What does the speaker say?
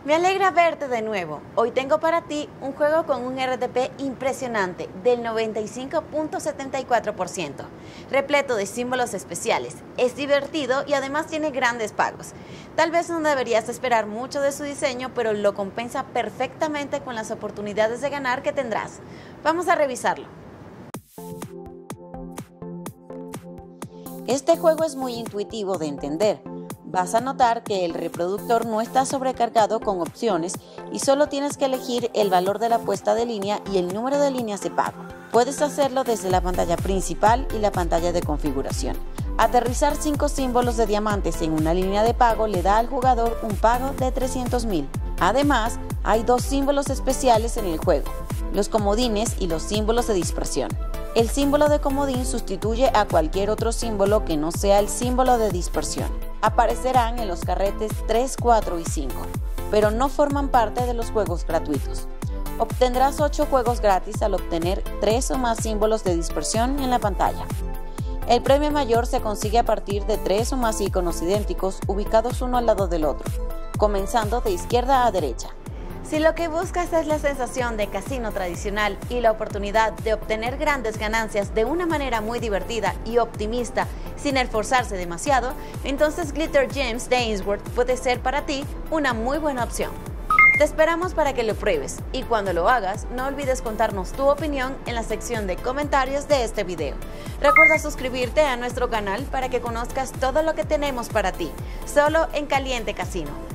Me alegra verte de nuevo. Hoy tengo para ti un juego con un RTP impresionante del 95.74%, repleto de símbolos especiales. Es divertido y además tiene grandes pagos. Tal vez no deberías esperar mucho de su diseño, pero lo compensa perfectamente con las oportunidades de ganar que tendrás. Vamos a revisarlo. Este juego es muy intuitivo de entender. Vas a notar que el reproductor no está sobrecargado con opciones y solo tienes que elegir el valor de la puesta de línea y el número de líneas de pago. Puedes hacerlo desde la pantalla principal y la pantalla de configuración. Aterrizar 5 símbolos de diamantes en una línea de pago le da al jugador un pago de 300.000. Además, hay 2 símbolos especiales en el juego, los comodines y los símbolos de dispersión. El símbolo de comodín sustituye a cualquier otro símbolo que no sea el símbolo de dispersión. Aparecerán en los carretes 3, 4 y 5, pero no forman parte de los juegos gratuitos. Obtendrás 8 juegos gratis al obtener 3 o más símbolos de dispersión en la pantalla. El premio mayor se consigue a partir de 3 o más iconos idénticos ubicados uno al lado del otro, comenzando de izquierda a derecha. Si lo que buscas es la sensación de casino tradicional y la oportunidad de obtener grandes ganancias de una manera muy divertida y optimista sin esforzarse demasiado, entonces Glitter Gems de Ainsworth puede ser para ti una muy buena opción. Te esperamos para que lo pruebes y cuando lo hagas no olvides contarnos tu opinión en la sección de comentarios de este video. Recuerda suscribirte a nuestro canal para que conozcas todo lo que tenemos para ti, solo en Caliente Casino.